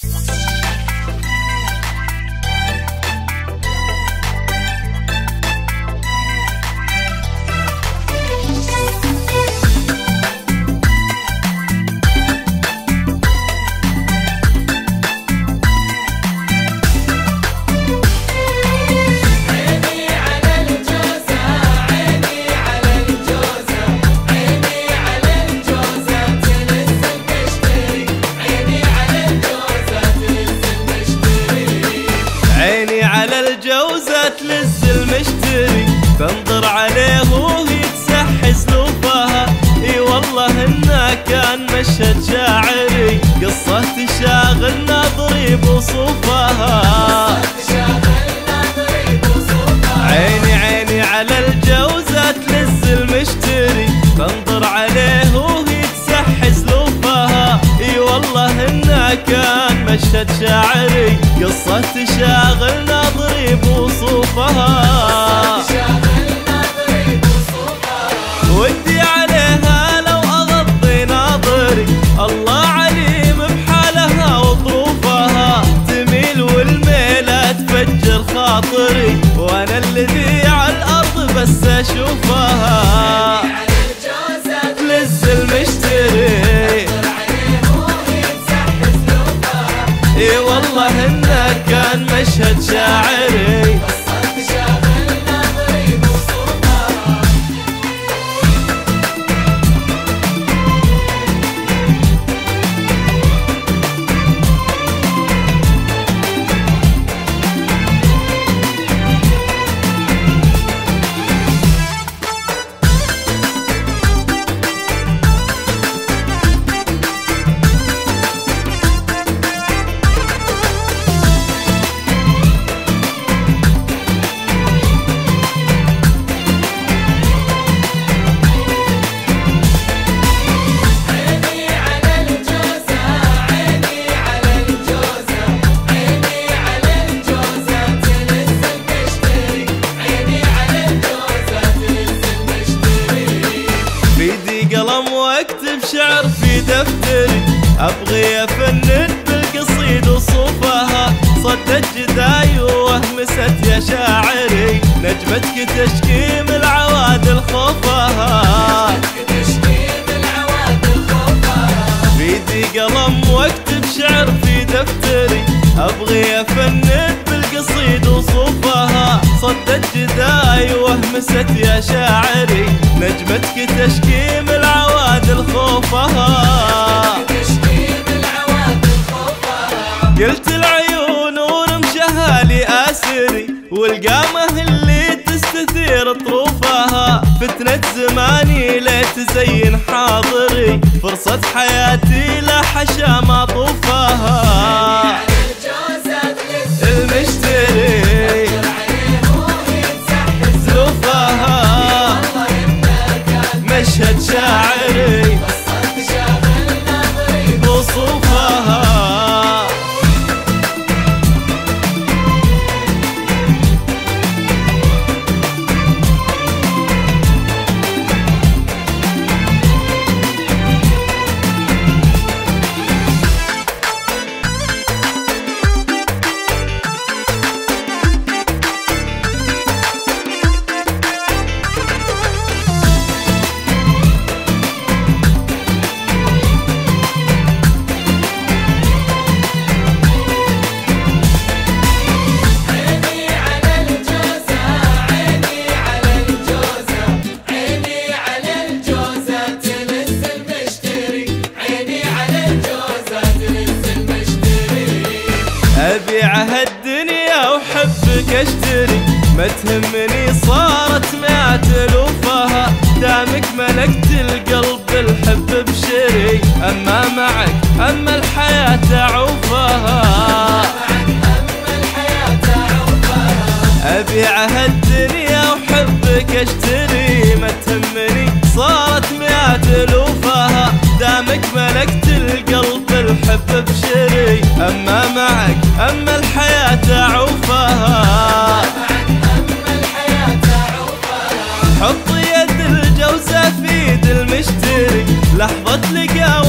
تلز المشتري، تنظر عليه وهو يتسحي سلوفها. اي والله انه كان مشهد شاعري، قصة تشاغل ناظري بوصوفها. عيني عيني على الجوزة تلز المشتري، تنظر عليه وهو يتسحي سلوفها. اي والله انه كان مشهد شاعري، قصة تشاغل ناظري بوصوفها. ودي عليها لو أغضي ناظري، الله عليم بحالها وظروفها. تميل والميلة تفجر خاطري، وأنا الذي على الأرض بس أشوفها. تلز المشتري، اي والله انه كان مشهد شاعري. قلم واكتب شعر في دفتري، ابغي افند بالقصيد وصوفها. صدت جداي وهمست يا شاعري، نجمتك تشكي من العوادل خوفها. بيدي قلم واكتب شعر في دفتري، ابغي افند بالقصيد وصوفها. صدت جداي وهمست يا شاعري، نجمتك تشكي من العوادل خوفها. قلت العيون ورمشها لي اسري، والقامه اللي تستثير طروفها. فتنة زماني لتزين حاضري، فرصة حياتي لا حشا ما طوفها. المشتري سلوفها، مشهد شاعري بوصوفها. أبيع هالدنيا وحبك اشتري، ما تهمني صارت مئات ألوفها. دامك ملكت القلب الحب بشري، أما معك أما الحياة أعوفها. أبيع هالدنيا وحبك اشتري، ما تهمني صارت مئات ألوفها. دامك ملكت القلب الحب بشري، أما معك أما الحياة أعوفها. حط يد الجوزة في يد المشتري، لحظة لقاء